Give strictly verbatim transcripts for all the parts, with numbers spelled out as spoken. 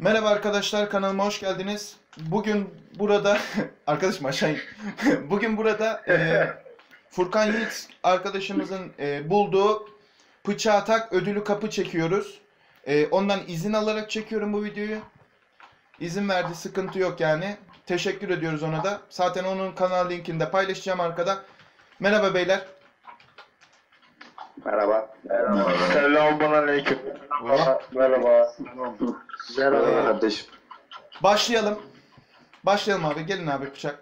Merhaba arkadaşlar, kanalıma hoş geldiniz. Bugün burada arkadaşım aşağı in. Bugün burada e, Furkan Yiğit arkadaşımızın e, bulduğu bıçağı tak ödülü kapı çekiyoruz. E, ondan izin alarak çekiyorum bu videoyu. İzin verdi, sıkıntı yok yani. Teşekkür ediyoruz ona da. Zaten onun kanal linkini de paylaşacağım arkada. Merhaba beyler. Merhaba. Merhaba. Selamünaleyküm. Merhaba. Merhaba. Merhaba kardeşim. Başlayalım. Başlayalım abi. Gelin abi bıçak.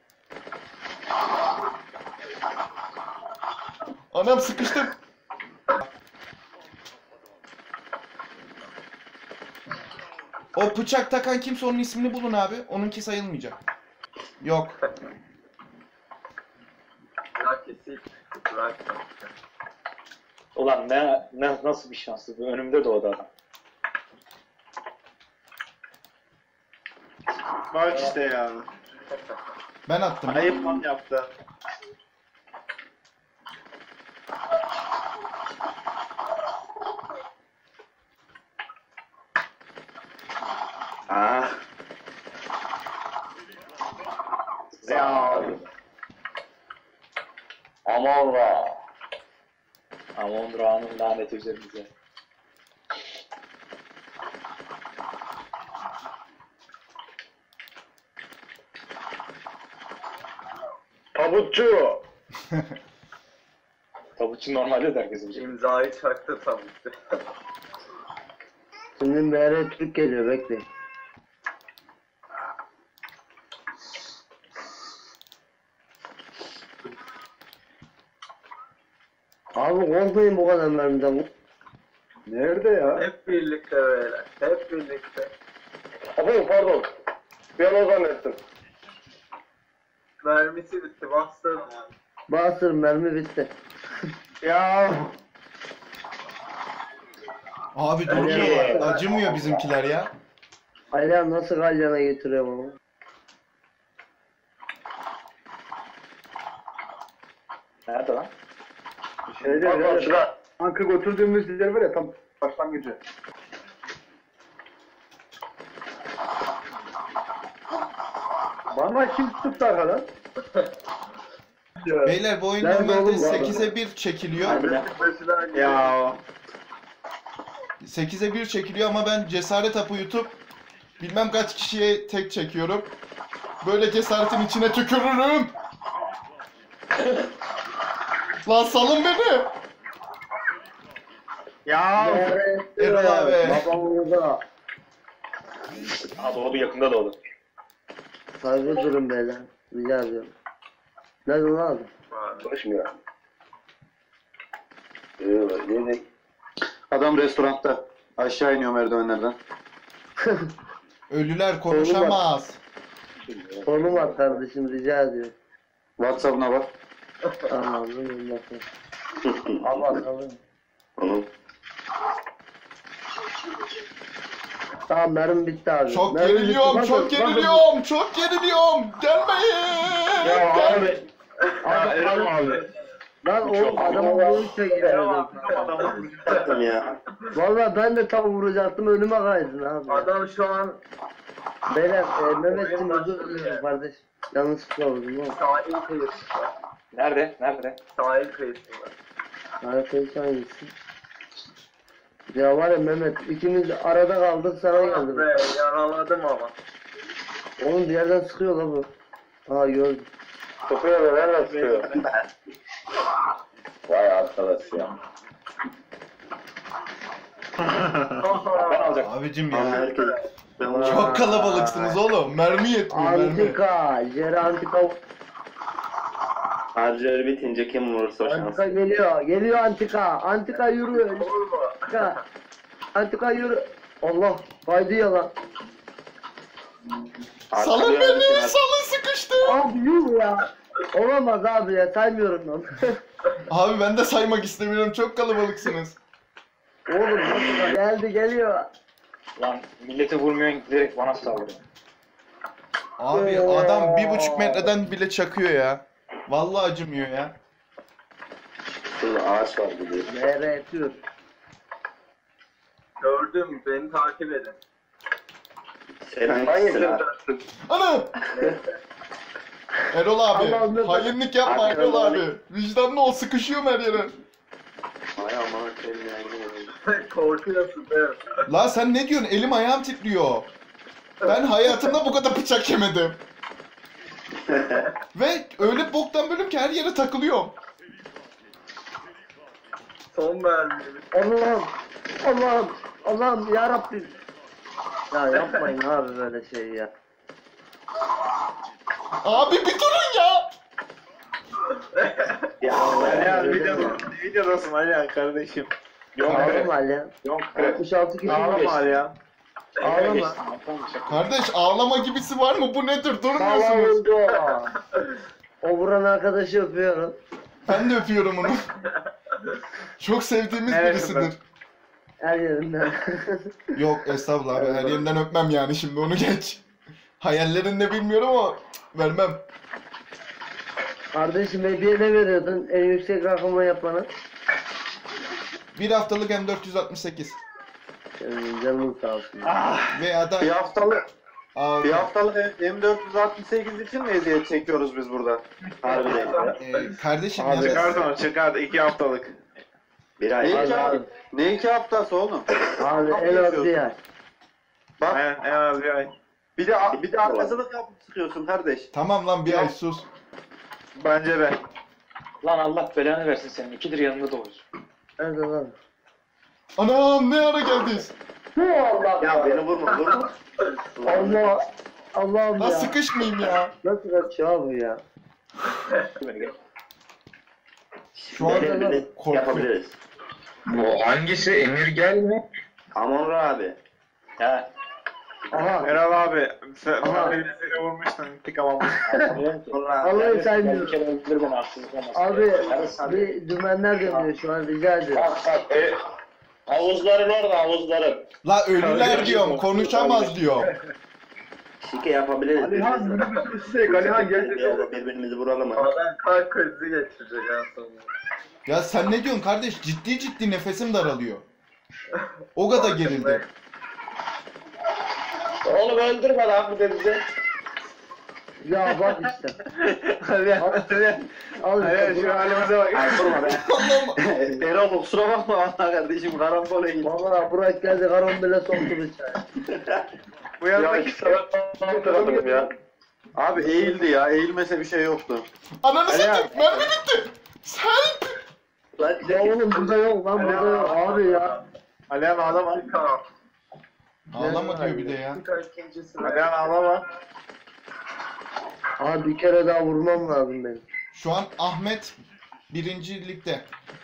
Anam sıkıştım. O bıçak takan kimse onun ismini bulun abi. Onunki sayılmayacak. Yok. Ulan ne, ne nasıl bir şanssız bu, önümde doğdu adam. Bak işte ya. Ben attım. Ayıp lan yaptı. Ah. Ya. Aman ra. Aman ra'nın laneti üzerimize. Tabutçu. Tabutçu normalde de herkes bilecek. İmzayı çaktı tabii ki. Şimdi Mehmet Türk geliyor, bekleyin. Abi korkmayın bu kadar mermiden. Nerede ya? Hep birlikte böyle. Hep birlikte. Abi pardon. Bir an o zannettim. Mermisi bitti. Bastır. Basır mermi bitti. Ya. Abi durmuyorlar. Acımıyor bizimkiler ya. Aynen nasıl kalyana getiriyorum ama. Nerede lan? Şeyde Pardon, şurada. Anka götürdüğümüz yer var ya tam başlangıcı. Bana kim tuttu arkadan? Beyler bu oyun Nerede normalde oğlum bu sekize bir çekiliyor. Ya. sekize bir çekiliyor ama ben cesaret hapı yutup bilmem kaç kişiye tek çekiyorum. Böyle cesaretin içine tükürürüm. Lan salın beni. Ya. Erol abi. Babam orada. Ha doğdu, yakında doğdu. Saygı durun beyler. Rica ediyorum. Nerede lan abi? Konuşmuyor. Ee, Adam restoranda. Aşağı iniyor merdivenlerden. Ölüler konuşamaz. Konum at kardeşim, rica ediyorum. WhatsApp'ına bak. Tamam, buyurun bakın. Al bakalım. Oğlum. Tamam, mermi bitti abi. Çok Mermi bitti. geriliyorum, Bakın, çok bakın. geriliyorum, çok geriliyorum. Gelmeyin. Gel. abi. Ya Erol abi. Lan oğlum adamı vurursa gidiyor. ya. Valla ben de tam vuracaktım, önüme kaydın abi. Adam şu an Beyler, e, Mehmet'cim özür dilerim kardeş. Yanlışlıkla vurdum oğlum. sahil kıyısında. Nerede? Nerede? Sahil kıyısında. Arkadaş hangisi? Ya var ya Mehmet, ikimiz arada kaldık, sana Ah geldim. be, yaraladım ama. Oğlum bir yerden sıkıyor la bu. Ha gördüm. Sıkıyor da nereden sıkıyor? Vay arkadaş ya. Ben alacaktım. Abicim Ama ya. herkes. Çok kalabalıksınız oğlum. Mermi yetmiyor, mermi. Antika, Jere Antika. Harcıları bitince kim vurursa o şans. Antika geliyor, geliyor Antika. Antika yürü. Antika. Antika yürü. Allah, kaydı ya lan. Salın beni, salın sıkıştı. Abi yürü ya. Olamaz abi ya, saymıyorum lan. Abi ben de saymak istemiyorum, çok kalabalıksınız. Oğlum nasıl geldi, geliyor. Lan millete vurmuyorsun, direkt bana saldırıyor. Abi adam bir buçuk metreden bile çakıyor ya. Vallahi acımıyor ya. Şurada ağaç var gidiyor. Nereye yatıyor? Gördüm, beni takip edin. Sen Ben hangisisin abi? yedim. Ana! Erol abi, Allah'ım ne- hainlik yapma Abi, Erol Erol abi. Vicdanlı ol, sıkışıyorum her yere. Ay aman senin yani. Korkuyorsun değil mi? La sen ne diyorsun? Elim ayağım titriyor. Ben hayatımda bu kadar bıçak yemedim. Ve öyle boktan bölüm ki her yere takılıyorum. Son mermi. Allah'ım. Allah'ım. Allah'ım ya Rabbim. Ya yapmayın abi böyle şey ya. Abi bir durun ya. Ya Alihan videodasın, videodasın Alihan kardeşim. Yok kre. Ağlama Alihan. Yok kre. altmış altı kişi var. Ağlama Alihan. Ağlama. Kardeş ağlama gibisi var mı? Bu nedir? Tamam Durmuyorsunuz. oldu. O vuran arkadaşı öpüyorum. Ben de öpüyorum onu. Çok sevdiğimiz Evet, birisidir. Her yerinden. Yok estağfurullah abi. Her yerinden öpmem yani şimdi onu geç. Hayallerinde bilmiyorum ama cık, vermem. Kardeşim hediye ne veriyordun en yüksek rakamı yapana? Bir haftalık M dört yüz altmış sekiz. Senin canın sağ olsun. Veya da Bir haftalık, Aa, bir haftalık M dört yüz altmış sekiz için mi eziyet çekiyoruz biz burada? harbiden ya. e, kardeşim Abi. yani Çıkart onu çıkart iki haftalık. Bir ay. Ne Abi, iki, abi. ne iki haftası oğlum? Abi en az bir ay. Bak. Aynen en az bir ay. Bir de bir de arkadaşlık yapıp çıkıyorsun kardeş. tamam lan bir ay sus. Bence de. Lan Allah belanı versin senin. İkidir yanında doğuyorsun. Nerede lan? Anam ne ara geldiniz? Bu Allah. Ya beni vurma vurma. Allah. Allah'ım Lan ya. sıkışmayayım ya. Nasıl kaçıyor abi ya? Beni gel. Şu an Beni bile korkuyorum. yapabiliriz. Bu hangisi? Emir gel mi? Amon abi. Ha. Aha. Erol abi sen, Aha. sen beni seni vurmuştun intikam almışsın. Anlamıyorum ki. Vallahi Ben bir saymıyorum. kere öldür beni haksızlık olmasın. Abi Yarısı- bir dümenler dönüyor şu an rica ediyorum. Bak bak. E, havuzların orada havuzların. La ölüler diyorum konuşamaz diyor. Şike yapabiliriz. Alihan birbirimize. minibüsü Alihan geldi. Ya birbirimizi vuralım hadi. Adam kalp krizi geçirecek en sonunda. Ya sen ne diyorsun kardeş? Ciddi ciddi nefesim daralıyor. O kadar gerildi. Oğlum öldürme lan bu denizi. Ya bak işte. Alihan, Alihan. Al Alihan işte. şu halimize bak. Ay vurma be. Allah'ım. Erol kusura bakma valla kardeşim karambole gitti. Valla Burak geldi karombele soktu bıçağı. Bu Ya yanındaki iki taraf tarafım ya. abi eğildi ya eğilmese bir şey yoktu. Ananı Ali satayım. abi. Mermi bitti. Sen. Lan Ya oğlum burada yok lan burada yok abi ya. Alihan ağlama. Tamam. Ağlama diyor bir de ya. İkincisi. Alihan ağlama. Abi bir kere daha vurmam lazım benim. Şu an Ahmet birinci ligde.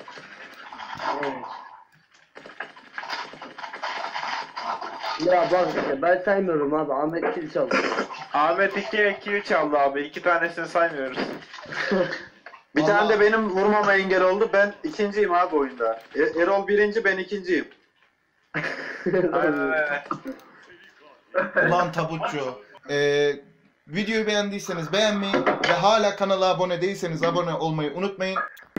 Ya bak işte ben saymıyorum abi Ahmet kil çaldı. Ahmet iki iki üç aldı abi. İki tanesini saymıyoruz. Bir Vallahi- tane de benim vurmama engel oldu. Ben ikinciyim abi oyunda. E- Erol birinci, ben ikinciyim. Aynen öyle. Ulan tabutçu. Ee, videoyu beğendiyseniz beğenmeyi ve hala kanala abone değilseniz abone olmayı unutmayın.